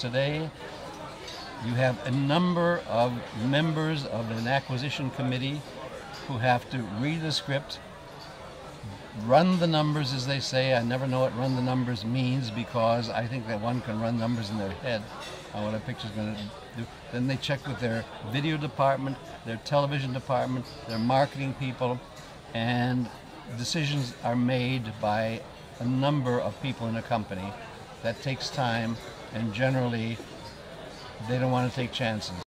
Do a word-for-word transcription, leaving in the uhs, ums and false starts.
today. You have a number of members of an acquisition committee who have to read the script, run the numbers, as they say. I never know what run the numbers means, because I think that one can run numbers in their head on what a picture's going to do. Then they check with their video department, their television department, their marketing people, and decisions are made by a number of people in a company. That takes time, and generally they don't want to take chances.